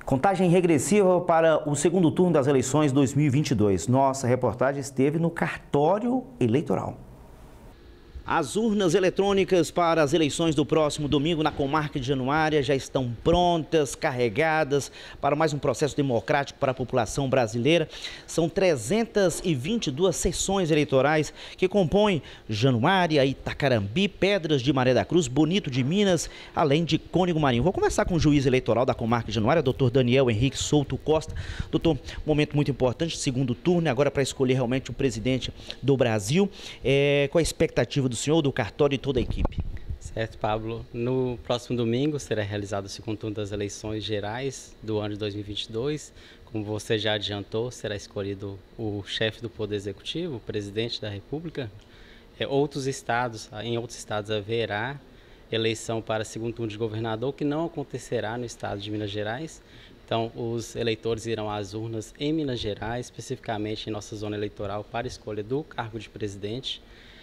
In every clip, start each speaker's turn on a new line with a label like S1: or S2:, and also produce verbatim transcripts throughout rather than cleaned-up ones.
S1: Contagem regressiva para o segundo turno das eleições dois mil e vinte e dois. Nossa reportagem esteve no cartório eleitoral. As urnas eletrônicas para as eleições do próximo domingo na comarca de Januária já estão prontas, carregadas para mais um processo democrático para a população brasileira. São trezentas e vinte e duas sessões eleitorais que compõem Januária, Itacarambi, Pedras de Maré da Cruz, Bonito de Minas, além de Cônego Marinho. Vou conversar com o juiz eleitoral da comarca de Januária, doutor Daniel Henrique Souto Costa. Doutor, momento muito importante, segundo turno, agora para escolher realmente o presidente do Brasil. É, qual a expectativa do senhor, do cartório e toda a equipe?
S2: Certo, Pablo. No próximo domingo será realizado o segundo turno das eleições gerais do ano de dois mil e vinte e dois. Como você já adiantou, será escolhido o chefe do Poder Executivo, o presidente da República. É, outros estados, em outros estados haverá eleição para segundo turno de governador, que não acontecerá no estado de Minas Gerais. Então, os eleitores irão às urnas em Minas Gerais, especificamente em nossa zona eleitoral, para a escolha do cargo de presidente.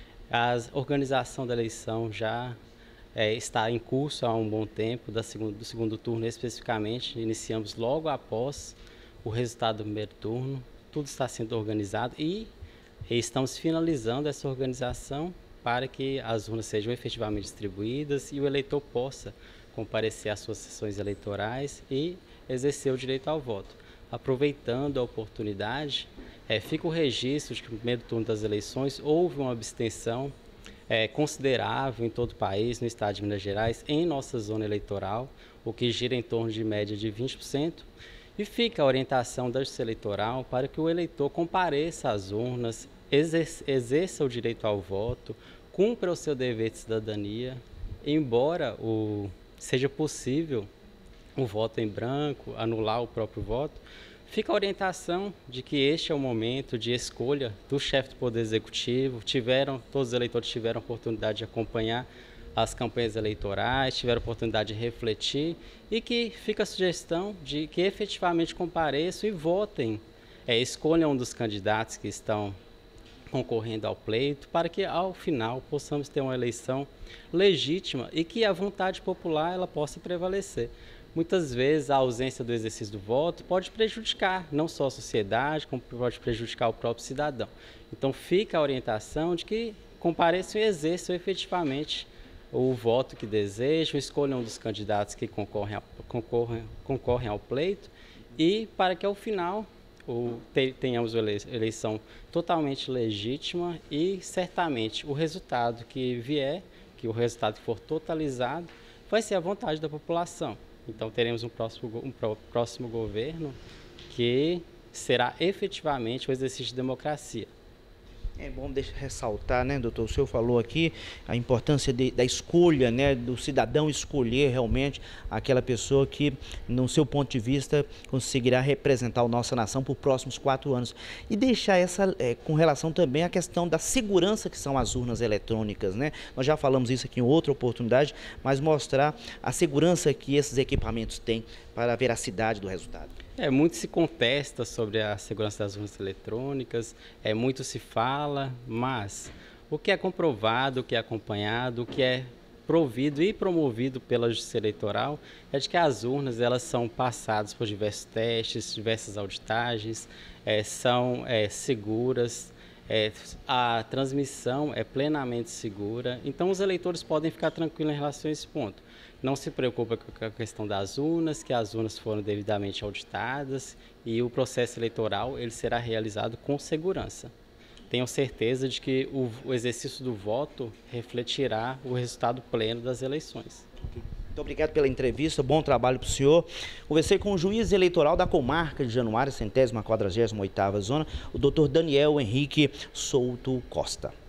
S2: A organização da eleição já é, está em curso há um bom tempo, da segundo, do segundo turno especificamente. Iniciamos logo após o resultado do primeiro turno. Tudo está sendo organizado e, e estamos finalizando essa organização para que as urnas sejam efetivamente distribuídas e o eleitor possa comparecer às suas sessões eleitorais e exercer o direito ao voto. Aproveitando a oportunidade, é, fica o registro de que no primeiro turno das eleições houve uma abstenção é, considerável em todo o país, no estado de Minas Gerais, em nossa zona eleitoral, o que gira em torno de média de vinte por cento. E fica a orientação da Justiça Eleitoral para que o eleitor compareça às urnas, exerça, exerça o direito ao voto, cumpra o seu dever de cidadania, embora o, seja possível o voto em branco, anular o próprio voto. Fica a orientação de que este é o momento de escolha do chefe do Poder Executivo. Tiveram, todos os eleitores tiveram a oportunidade de acompanhar as campanhas eleitorais, tiveram a oportunidade de refletir e que fica a sugestão de que efetivamente compareçam e votem, é, escolham um dos candidatos que estão concorrendo ao pleito, para que ao final possamos ter uma eleição legítima e que a vontade popular ela possa prevalecer. Muitas vezes a ausência do exercício do voto pode prejudicar não só a sociedade, como pode prejudicar o próprio cidadão. Então fica a orientação de que compareçam e exerçam efetivamente o voto que desejam, escolham um dos candidatos que concorrem, a, concorrem, concorrem ao pleito e para que ao final o, te, tenhamos uma eleição totalmente legítima e certamente o resultado que vier, que o resultado que for totalizado, vai ser a vontade da população. Então, teremos um próximo, um próximo governo que será efetivamente o exercício de democracia.
S1: É bom deixa ressaltar, né, doutor? O senhor falou aqui a importância de, da escolha, né, do cidadão escolher realmente aquela pessoa que, no seu ponto de vista, conseguirá representar a nossa nação por próximos quatro anos. E deixar essa, é, com relação também à questão da segurança que são as urnas eletrônicas, né? Nós já falamos isso aqui em outra oportunidade, mas mostrar a segurança que esses equipamentos têm para a veracidade do resultado.
S2: É, muito se contesta sobre a segurança das urnas eletrônicas, é, muito se fala, mas o que é comprovado, o que é acompanhado, o que é provido e promovido pela Justiça Eleitoral é de que as urnas elas são passadas por diversos testes, diversas auditagens, é, são é, seguras, é, a transmissão é plenamente segura, então os eleitores podem ficar tranquilos em relação a esse ponto. Não se preocupa com a questão das urnas, que as urnas foram devidamente auditadas e o processo eleitoral ele será realizado com segurança. Tenho certeza de que o, o exercício do voto refletirá o resultado pleno das eleições.
S1: Muito obrigado pela entrevista, bom trabalho para o senhor. Conversei com o juiz eleitoral da comarca de Januária, centésima quadragésima oitava zona, o doutor Daniel Henrique Souto Costa.